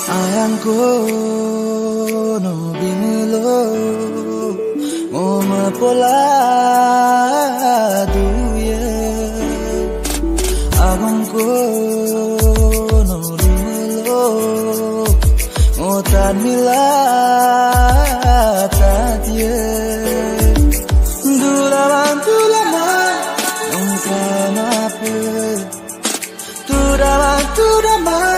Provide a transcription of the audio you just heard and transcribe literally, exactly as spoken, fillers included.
Ayangku no binulo mo mapola duye agangku no binulo mo tanmila tadye duraban tulama nunca nape duraban tulama